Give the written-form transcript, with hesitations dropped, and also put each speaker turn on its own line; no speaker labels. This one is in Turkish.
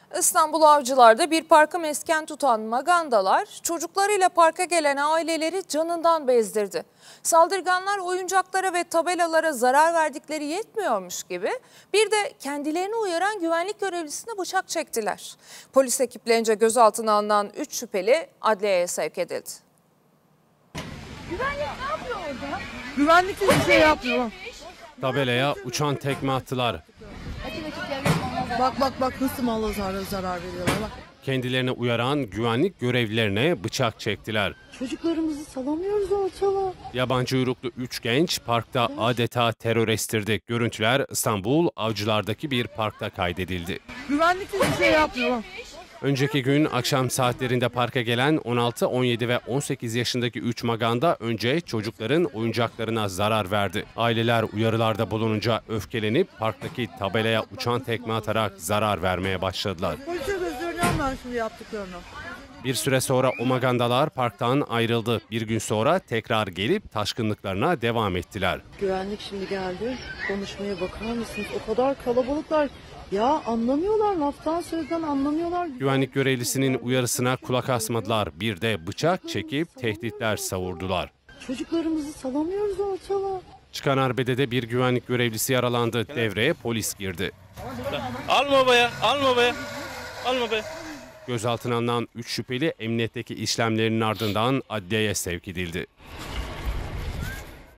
İstanbul Avcılar'da bir parkı mesken tutan magandalar çocuklarıyla parka gelen aileleri canından bezdirdi. Saldırganlar oyuncaklara ve tabelalara zarar verdikleri yetmiyormuş gibi bir de kendilerini uyaran güvenlik görevlisine bıçak çektiler. Polis ekiplerince gözaltına alınan 3 şüpheli adliyeye sevk edildi.
Güvenlik ne yapıyor orada?
Güvenlik hiçbir şey yapmıyor.
Tabelaya uçan tekme attılar.
Bak nasıl mala zarar veriyorlar bak.
Kendilerini uyaran güvenlik görevlilerine bıçak çektiler.
Çocuklarımızı salamıyoruz ortalığa.
Yabancı uyruklu 3 genç parkta adeta terör estirdi. Görüntüler İstanbul Avcılar'daki bir parkta kaydedildi.
Güvenlik hiçbir şey yapmıyor.
Önceki gün akşam saatlerinde parka gelen 16, 17 ve 18 yaşındaki 3 maganda önce çocukların oyuncaklarına zarar verdi. Aileler uyarılarda bulununca öfkelenip parktaki tabelaya uçan tekme atarak zarar vermeye başladılar.
Polise gösteriyorum ben şimdi yaptıklarını.
Bir süre sonra o magandalar parktan ayrıldı. Bir gün sonra tekrar gelip taşkınlıklarına devam ettiler.
Güvenlik şimdi geldi. Konuşmaya bakar mısınız? O kadar kalabalıklar. Ya anlamıyorlar, laftan sözden anlamıyorlar.
Güvenlik görevlisinin uyarısına kulak asmadılar. Bir de bıçak çekip tehditler savurdular.
Çocuklarımızı salamıyoruz ortalığa.
Çıkan arbedede bir güvenlik görevlisi yaralandı. Devreye polis girdi.
Alma be, alma be, alma be.
Gözaltına alınan 3 şüpheli emniyetteki işlemlerinin ardından adliyeye sevk edildi.